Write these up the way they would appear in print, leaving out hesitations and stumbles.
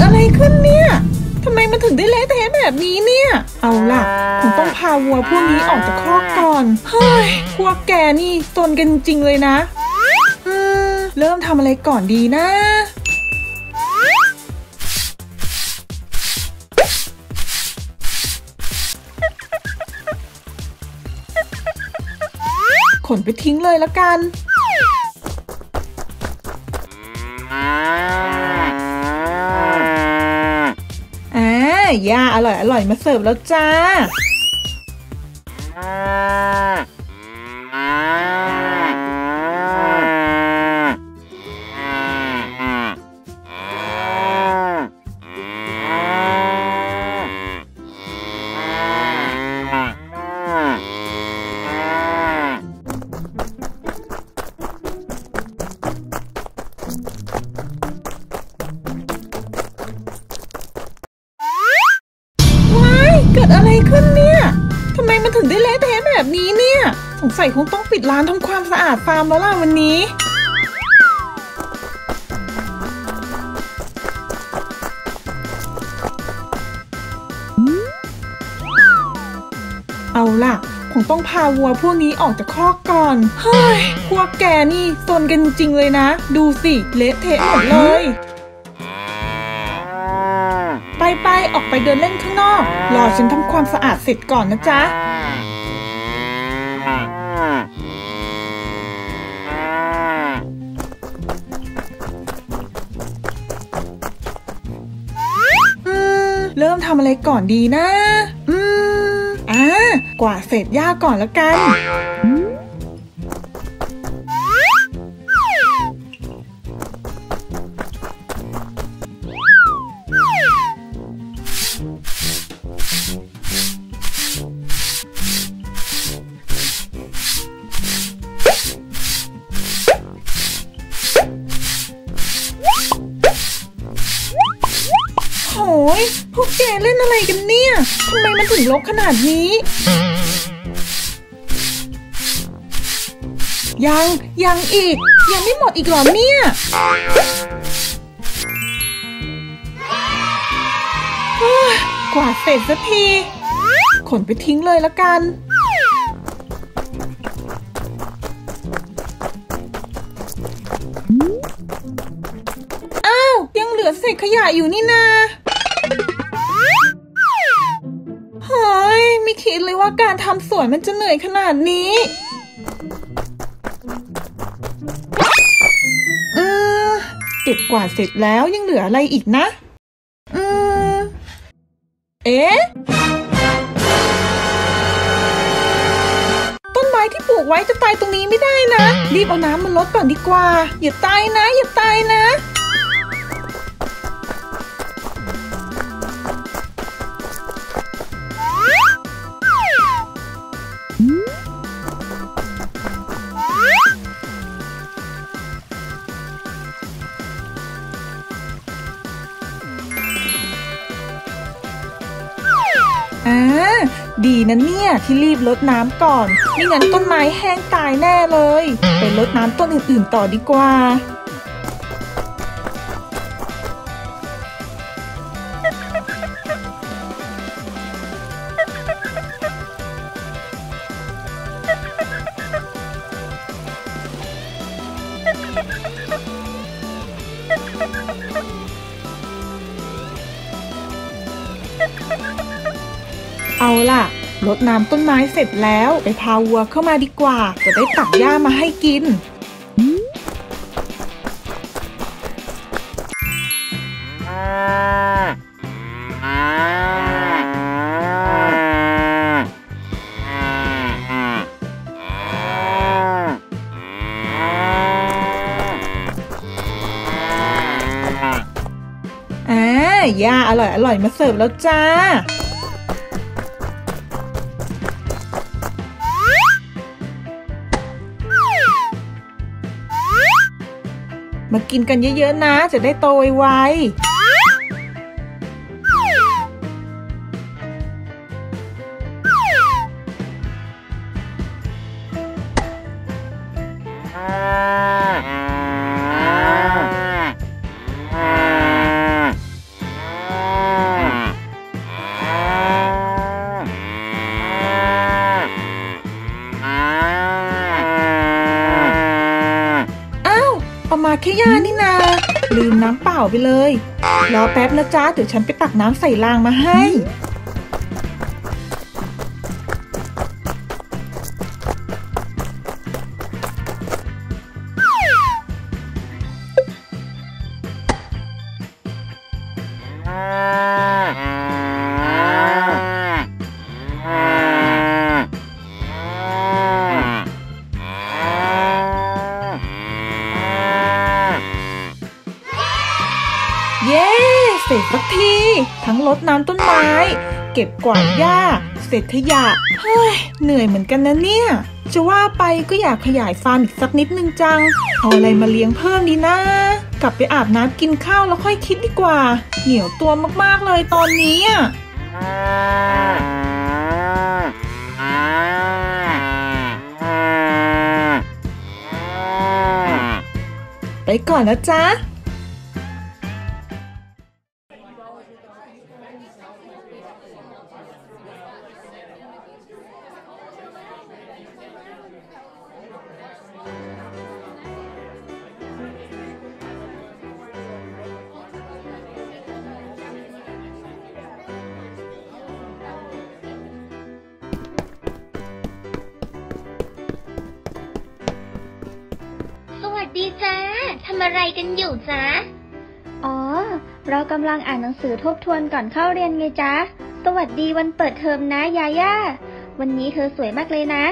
อะไรขึ้นเนี่ยทำไมมันถึงได้เละเทะแบบนี้เนี่ยเอาล่ะคงต้องพาวัวพวกนี้ออกจากคอกก่อนเฮ้ยพวกแกนี่ซนกันจริงเลยนะเริ่มทำอะไรก่อนดีนะขนไปทิ้งเลยละกันย่าอร่อยมาเสิร์ฟแล้วจ้าเกิดอะไรขึ้นเนี่ยทำไมมันถึงได้เละเทะแบบนี้เนี่ยสงสัยคงต้องปิดร้านทำความสะอาดฟาร์มแล้วล่ะวันนี้เอาล่ะคงต้องพาวัวพวกนี้ออกจากคอกก่อนเฮ้ยพวกแกนี่ซนกันจริงเลยนะดูสิเละเทะหมดเลยไปออกไปเดินเล่นข้างนอกรอฉันทำความสะอาดเสร็จก่อนนะจ๊ะเริ่มทำอะไรก่อนดีนะกวาดเศษหญ้าก่อนแล้วกันโอ้ยพวกแกเล่นอะไรกันเนี่ยทำไมมันถึงรกขนาดนี้ยังอีกยังไม่หมดอีกเหรอเนี่ยกวาดเสร็จสักทีขนไปทิ้งเลยละกันอ้าวยังเหลือเศษขยะอยู่นี่นาเฮ้ยไม่คิดเลยว่าการทำสวนมันจะเหนื่อยขนาดนี้เก็บกวาดเสร็จแล้วยังเหลืออะไรอีกนะเอ๊ะต้นไม้ที่ปลูกไว้จะตายตรงนี้ไม่ได้นะรีบเอาน้ำมันลดก่อนดีกว่าอย่าตายนะอย่าตายนะดีนะเนี่ยที่รีบรดน้ำก่อนไม่งั้นต้นไม้แห้งตายแน่เลยไปรดน้ำต้นอื่นๆต่อดีกว่าเอาล่ะรดน้ำต้นไม้เสร็จแล้วไปพาวัวเข้ามาดีกว่าจะได้ตัดหญ้ามาให้กินหญ้าอร่อยมาเสิร์ฟแล้วจ้ามากินกันเยอะๆนะจะได้โตไวนี่นาลืมน้ำเปล่าไปเลยรอแป๊บนะจ๊ะเดี๋ยวฉันไปตักน้ำใส่รางมาให้เย้เสร็จสักทีทั้งรดน้ำต้นไม้เก็บกวาดหญ้าเศษขยะเฮ้ยเหนื่อยเหมือนกันนะเนี่ยจะว่าไปก็อยากขยายฟาร์มอีกสักนิดนึงจังเอาอะไรมาเลี้ยงเพิ่มดีนะกลับไปอาบน้ำกินข้าวแล้วค่อยคิดดีกว่าเหนียวตัวมากๆเลยตอนนี้ไปก่อนนะจ๊ะสวัสดีจ้าทำอะไรกันอยู่จ๊ะอ๋อเรากำลังอ่านหนังสือทบทวนก่อนเข้าเรียนไงจ๊ะสวัสดีวันเปิดเทอมนะยาย่าวันนี้เธอสวยมากเลยนะ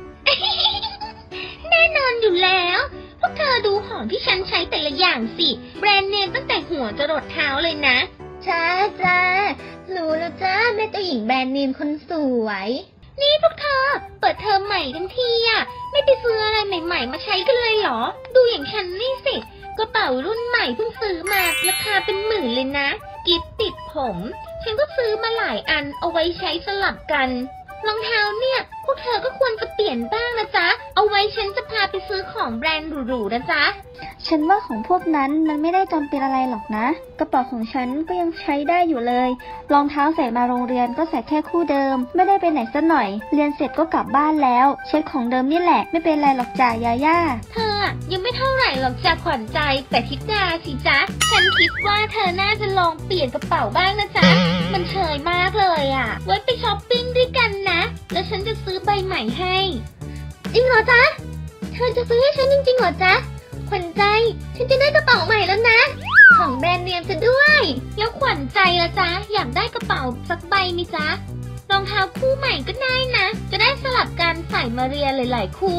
แน่นอนอยู่แล้วพวกเธอดูของที่ฉันใช้แต่ละอย่างสิแบรนด์เนมตั้งแต่หัวจรดเท้าเลยนะจ้ารู้แล้วจ้าแม่เจ้าหญิงแบรนด์เนมคนสวยนี่พวกเธอเปิดเทอมใหม่ทั้งทีไม่ไปซื้ออะไรใหม่ๆมาใช้กันเลยเหรอดูอย่างฉันนี่สิกระเป๋ารุ่นใหม่เพิ่งซื้อมาราคาเป็นหมื่นเลยนะกิ๊บติดผมฉันก็ซื้อมาหลายอันเอาไว้ใช้สลับกันรองเท้าเนี่ยพวกเธอก็ควรจะเปลี่ยนบ้างนะจ๊ะเอาไว้ฉันจะพาไปซื้อของแบรนด์หรูๆนะจ๊ะฉันว่าของพวกนั้นมันไม่ได้จำเป็นอะไรหรอกนะกระเป๋าของฉันก็ยังใช้ได้อยู่เลยรองเท้าใส่มาโรงเรียนก็ใส่แค่คู่เดิมไม่ได้ไปไหนซะหน่อยเรียนเสร็จก็กลับบ้านแล้วเช็ดของเดิมนี่แหละไม่เป็นไรหรอกจ้ะยาย่าเธอยังไม่เท่าไหร่หรอกจ้ะขวัญใจแต่ทิดาสิจ๊ะฉันคิดว่าเธอน่าจะลองเปลี่ยนกระเป๋าบ้างนะจ๊ะมันเชยมากเลยไว้ไปช้อปปิ้งด้วยกันนะแล้วฉันจะซื้อใบใหม่ให้จริงเหรอจ๊ะเธอจะซื้อให้ฉันจริงๆเหรอจ๊ะขวัญใจฉันจะได้กระเป๋าใหม่แล้วนะของแบรนด์เนมซะด้วยแล้วขวัญใจล่ะจ๊ะอยากได้กระเป๋าสักใบไหมจ๊ะรองเท้าคู่ใหม่ก็ได้นะจะได้สลับกันใส่มาเรียนหลายๆคู่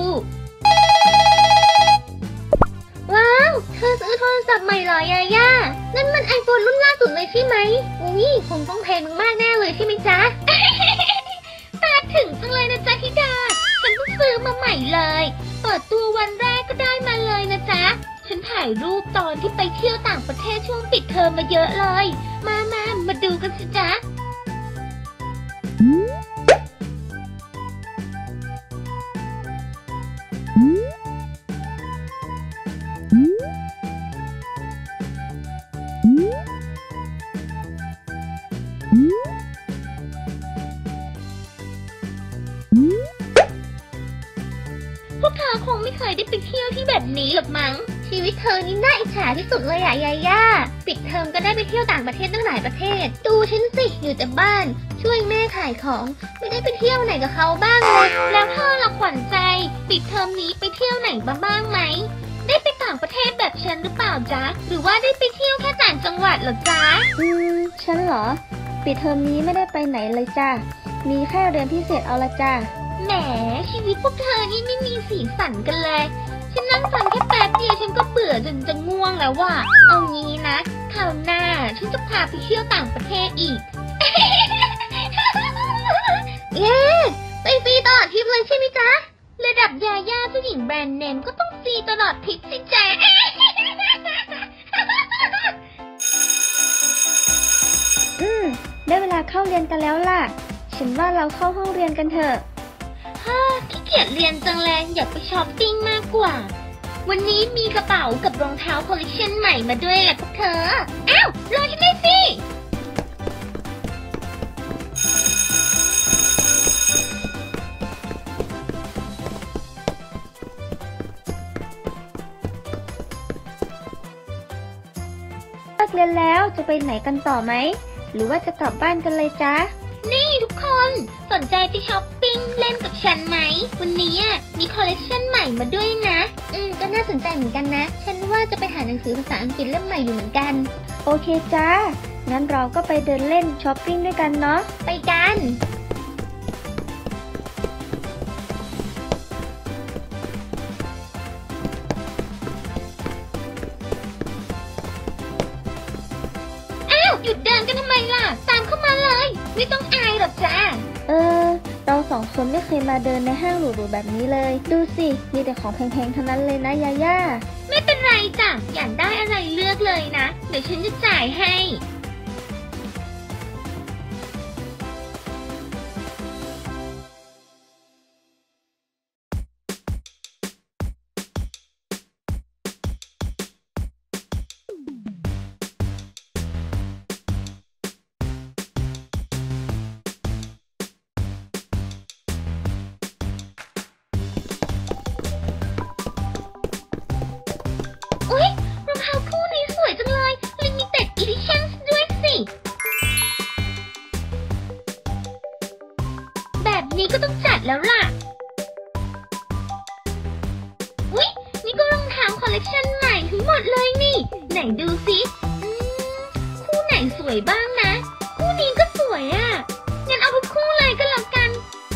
ว้าวเธอซื้อโทรศัพท์ใหม่เหรอยาย่านั่นมันไอโฟนรุ่นล่าสุดเลยใช่ไหมอุ้ยคงต้องแพงมากแน่เลยใช่ไหมจ๊ะ ตาถึงจังเลยนะจ๊ะธิดาฉันเพิ่งซื้อมาใหม่เลยเปิดตัววันแรกก็ได้มาเลยนะจ๊ะฉันถ่ายรูปตอนที่ไปเที่ยวต่างประเทศช่วงปิดเทอมมาเยอะเลยมาดูกันสิจ๊ะพวกเธอคงไม่เคยได้ไปเที่ยวที่แบบนี้หรอกมั้งชีวิตเธอนี่น่าอิจฉาที่สุดเลยยาย่าปิดเทอมก็ได้ไปเที่ยวต่างประเทศตั้งหลายประเทศดูฉันสิอยู่แต่บ้านช่วยแม่ขายของไม่ได้ไปเที่ยวไหนกับเขาบ้างเลยแล้วเธอละขวัญใจปิดเทอมนี้ไปเที่ยวไหนบ้างไหมได้ไปต่างประเทศแบบฉันหรือเปล่าจ๊ะหรือว่าได้ไปเที่ยวแค่ต่างจังหวัดเหรอจ๊ะฉันเหรอปิดเทอมนี้ไม่ได้ไปไหนเลยจ้ะมีแค่เรียนพิเศษเอาละจ้ะแหมชีวิตพวกเธอนี่ไม่มีสีสันกันเลยฉันนั่งฟังแค่แป๊บเดียวฉันก็เบื่อจนจะง่วงแล้วว่ะเอางี้นะคราวหน้าฉันจะพาไปเที่ยวต่างประเทศอีก เย้ไปฟรีตลอดทริปเลยใช่ไหมจ๊ะระดับยาย่าผู้หญิงแบรนด์เนมก็ต้องฟรีตลอดทริปสิจ๊ะ ได้เวลาเข้าเรียนกันแล้วล่ะฉันว่าเราเข้าห้องเรียนกันเถอะขี้เกียจเรียนจังเลยอยากไปช้อปปิ้งมากกว่าวันนี้มีกระเป๋ากับรองเท้าคอลเลคชันใหม่มาด้วยแหละพวกเธออ้าวรอฉันด้วยสิกเรียนแล้วจะไปไหนกันต่อไหมหรือว่าจะกลับบ้านกันเลยจ๊ะนี่ทุกคนสนใจไปช้อปปิ้งเล่นกับฉันไหมวันนี้มีคอลเลคชันใหม่มาด้วยนะก็น่าสนใจเหมือนกันนะฉันว่าจะไปหาหนังสือภาษาอังกฤษเล่มใหม่อยู่เหมือนกันโอเคจ้างั้นเราก็ไปเดินเล่นช้อปปิ้งด้วยกันเนาะไปกันหยุดเดินกันทำไมล่ะตามเข้ามาเลยไม่ต้องอายหรอกจ้าเราสองคนไม่เคยมาเดินในห้างหรูๆแบบนี้เลยดูสิมีแต่ของแพงๆทั้งนั้นเลยนะยาย่าไม่เป็นไรจ้ะอยากได้อะไรเลือกเลยนะเดี๋ยวฉันจะจ่ายให้อุ๊ยรองเท้าคู่นี้สวยจังเลย Limited Edition ด้วยสิแบบนี้ก็ต้องจัดแล้วล่ะอุ๊ยนี่ก็รองเท้าคอลเลคชันใหม่ทั้งหมดเลยนี่ไหนดูสิคู่ไหนสวยบ้างนะคู่นี้ก็สวยงั้นเอาทุกคู่เลยก็แล้วกัน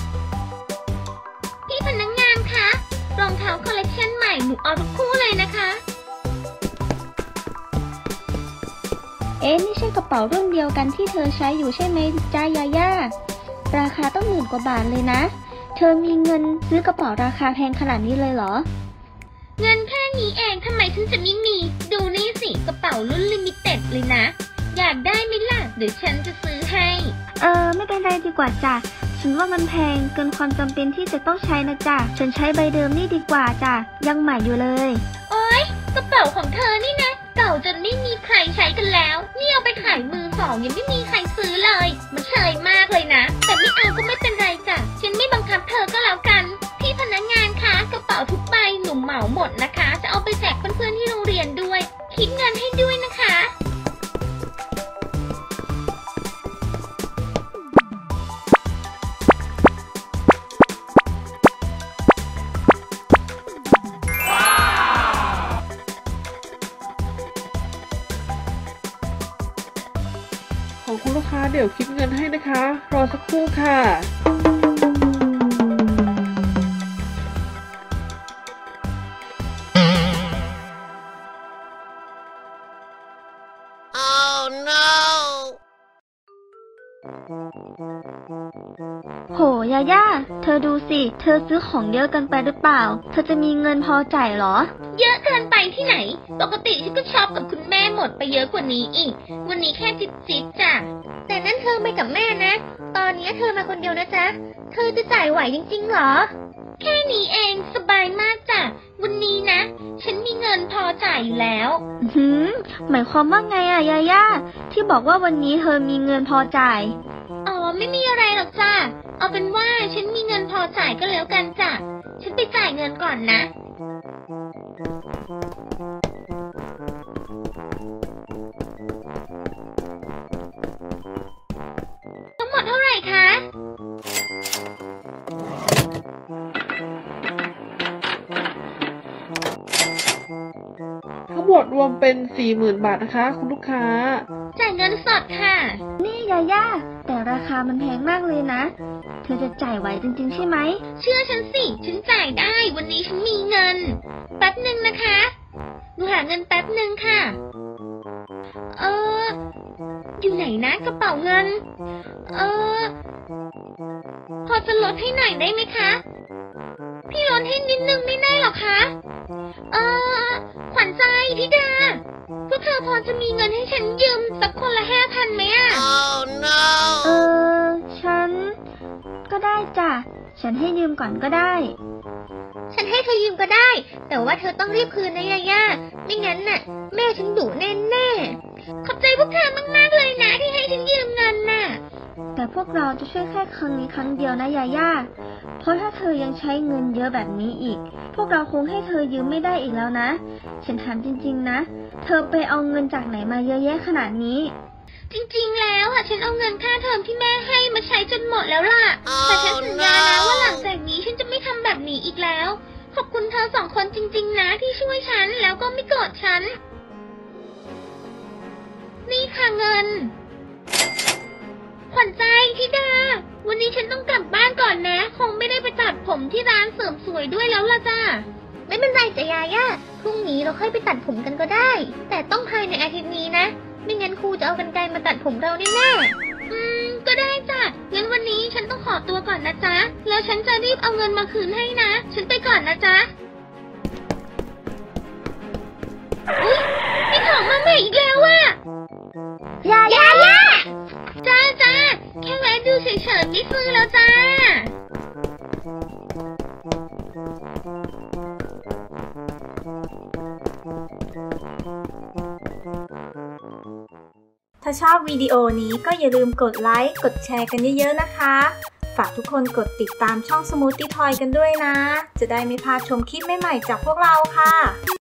พี่พนักงานคะรองเท้าคอลเลคชันใหม่หนูเอาทุกคู่เลยนะคะนี่ใช่กระเป๋ารุ่นเดียวกันที่เธอใช้อยู่ใช่ไหมจ้ายาย่าราคาต้อง10,000 กว่าบาทเลยนะเธอมีเงินซื้อกระเป๋าราคาแพงขนาดนี้เลยเหรอเงินแค่นี้เองทำไมฉันจะไม่มีดูนี่สิกระเป๋ารุ่นลิมิเต็ดเลยนะอยากได้ไหมล่ะเดี๋ยวฉันจะซื้อให้ไม่เป็นไรดีกว่าจ้ะฉันว่ามันแพงเกินความจำเป็นที่จะต้องใช้นะจ้ะฉันใช้ใบเดิมนี่ดีกว่าจ้ะยังใหม่อยู่เลยโอ๊ยกระเป๋าของเธอนี่นะเก่าจนไม่มีใครใช้กันแล้วนี่เอาไปขายมือสองยังไม่มีใครซื้อเลยมันเชยมากเลยนะแต่ไม่เอาก็ไม่เป็นไรจ้ะฉันไม่บังคับเธอก็แล้วกันพี่พนักงานคะกระเป๋าทุกใบหนูเหมาหมดนะคะจะเอาไปแจกเพื่อนๆที่โรงเรียนด้วยคิดเงินให้ด้วยนะคะของคุณลูกค้าเดี๋ยวคิดเงินให้นะคะรอสักครู่ค่ะโหยาย่าเธอดูสิเธอซื้อของเยอะเกินไปหรือเปล่าเธอจะมีเงินพอจ่ายหรอเยอะเกินไปที่ไหนปกติฉันก็ช็อปกับคุณแม่หมดไปเยอะกว่านี้อีกวันนี้แค่จิบจ้ะแต่นั่นเธอไปกับแม่นะตอนนี้เธอมาคนเดียวนะจ๊ะเธอจะจ่ายไหวจริงๆหรอแค่นี้เองสบายมากจ้ะวันนี้นะฉันมีเงินพอจ่ายอยู่แล้วหมายความว่าไงยาย่าที่บอกว่าวันนี้เธอมีเงินพอจ่ายไม่มีอะไรหรอกจ้ะเอาเป็นว่าฉันมีเงินพอจ่ายก็แล้วกันจ้ะฉันไปจ่ายเงินก่อนนะทั้งหมดเท่าไหร่คะทั้งหมดรวมเป็น 40,000 บาทนะคะคุณลูกค้าจ่ายเงินสดค่ะนี่ยาย่าแต่ราคามันแพงมากเลยนะเธอจะจ่ายไหวจริงๆใช่ไหมเชื่อฉันสิฉันจ่ายได้วันนี้ฉันมีเงินแป๊บนึงนะคะหนูหาเงินแป๊บนึงค่ะอยู่ไหนนะกระเป๋าเงินพอจะลดให้หน่อยได้ไหมคะพี่ลดให้นิดนึงไม่ได้หรอคะขวัญใจธิดาพวกเธอพอจะมีเงินให้ฉันยืมสักคนละ 5,000 ไหม Oh no ฉันก็ได้จ้ะฉันให้ยืมก่อนก็ได้ฉันให้เธอยืมก็ได้แต่ว่าเธอต้องรีบคืนนะยาย่าไม่งั้นน่ะแม่ฉันดุแน่ๆขอบใจพวกเธอมากๆเลยนะที่ให้ฉันยืมเงินน่ะแต่พวกเราจะช่วยแค่ครั้งนี้ครั้งเดียวนะยาย่าเพราะถ้าเธอยังใช้เงินเยอะแบบนี้อีกพวกเราคงให้เธอยืมไม่ได้อีกแล้วนะฉันถามจริงๆนะเธอไปเอาเงินจากไหนมาเยอะแยะขนาดนี้จริงๆ แล้วฉันเอาเงินค่าเทอมที่แม่ให้มาใช้จนหมดแล้วล่ะ แต่ฉันสัญญาแล้วว่าหลังจากนี้ฉันจะไม่ทำแบบนี้อีกแล้ว ขอบคุณเธอ2 คนจริงๆ นะที่ช่วยฉันแล้วก็ไม่โกรธฉัน นี่ค่ะเงิน ขวัญใจธิดา วันนี้ฉันต้องกลับบ้านก่อนนะ คงไม่ได้ไปตัดผมที่ร้านเสริมสวยด้วยแล้วล่ะจ้าไม่เป็นไรจ้ะยาย่าพรุ่งนี้เราค่อยไปตัดผมกันก็ได้ แต่ต้องภายในอาทิตย์นี้นะ ไม่งั้นครูจะเอากรรไกรมาตัดผมเราแน่ๆก็ได้จ้ะ งั้นวันนี้ฉันต้องขอตัวก่อนนะจ๊ะ แล้วฉันจะรีบเอาเงินมาคืนให้นะ ฉันไปก่อนนะจ๊ะ อุ๊ยมีของมาใหม่อีกแล้วอะยาย่าจ้าแค่แวะดูเฉยๆไม่ซื้อแล้วจ้าถ้าชอบวิดีโอนี้ก็อย่าลืมกดไลค์ กดแชร์กันเยอะๆนะคะ ฝากทุกคนกดติดตามช่อง Smoothie Toy กันด้วยนะ จะได้ไม่พลาดชมคลิปใหม่ๆจากพวกเราค่ะ